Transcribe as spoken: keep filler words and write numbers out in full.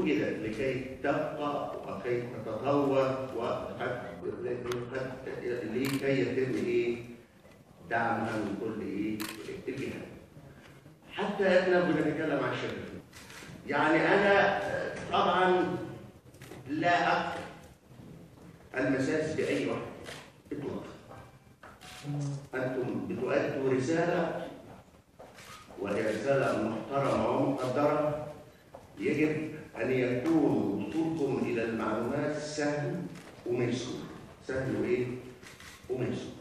وجدت لكي تبقى وكي تتطور وقد لكي يتم ايه دعمها من كل ايه الجهات. حتى احنا بنتكلم عن الشباب، يعني انا طبعا لا اقبل المساس باي واحد اطلاقا. انتم بتؤدوا رساله وهي رساله محترمه ومقدره، يجب ان يكون وصولكم الى المعلومات سهل وميسور. سهل وايه؟ وميسور.